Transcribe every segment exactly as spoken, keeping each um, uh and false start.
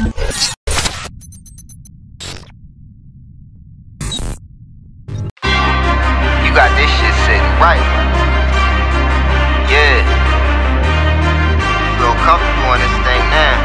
You got this shit sitting right. Yeah. Feel comfortable in this thing now.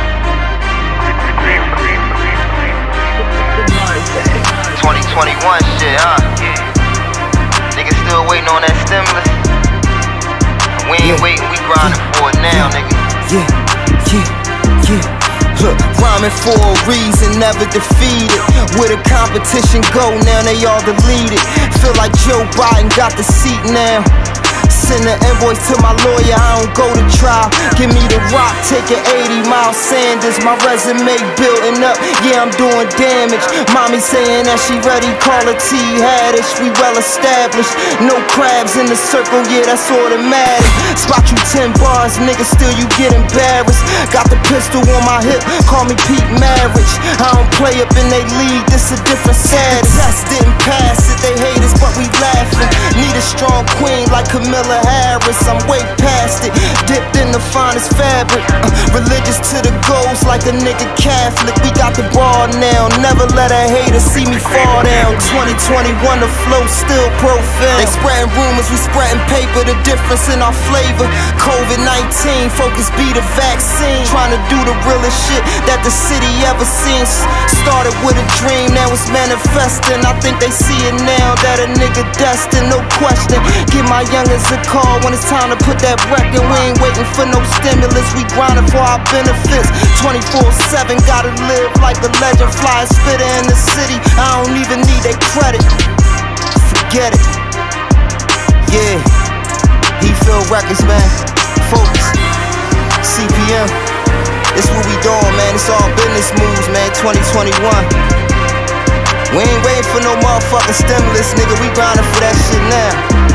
twenty twenty-one shit, huh? Niggas still waiting on that stimulus. We ain't yeah. waiting, we grinding yeah. for it now, yeah. nigga. Yeah, yeah, yeah. Look, rhyming for a reason, never defeated. Where the competition go, now they all deleted. Feel like Joe Biden got the seat now. Send an invoice to my lawyer, I don't go to trial. Give me the rock, take an eighty mile Sanders. My resume building up, yeah, I'm doing damage. Mommy saying that she ready, call her T Haddish. We well established, no crabs in the circle, yeah, that's automatic. Spot you ten bars, nigga, still you get embarrassed. Got the pistol on my hip, call me Pete Marriage. I don't play up in they league, this a different status. The test didn't pass it, they hate us, but we laughing. Need a strong queen like Camilla Harris, I'm way past it. Dipped in the finest fabric, uh, religious to the goals like a nigga Catholic. We got the ball now, never let a hater see me fall down. Twenty twenty-one, the flow still profound. They spreading rumors, we spreading paper. The difference in our flavor, COVID nineteen, focus be the vaccine. Trying to do the realest shit that the city ever seen. Started with a dream, now it's manifesting. I think they see it now, that a nigga destined, no question. Give my youngins a call when it's time to put that record. We ain't waiting for no stimulus, we grinding for our benefits. Twenty-four seven, gotta live like a legend. Fly a spitter in the city, I don't even need that credit. Forget it. Yeah, he feel records, man. Focus, C P M. It's what we doing, man. It's all business moves, man. Twenty twenty-one. We ain't waiting for no motherfucking stimulus, nigga. We grinding for that shit now.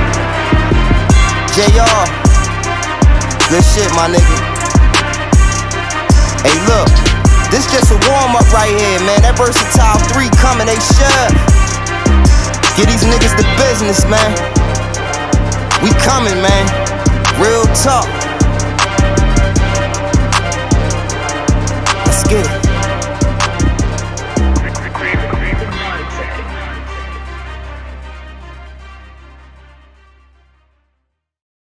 J R, good shit, my nigga. Hey, look, this just a warm-up right here, man. That Versatile three coming, they shove. Get these niggas to business, man. We coming, man. Real talk. Let's get it.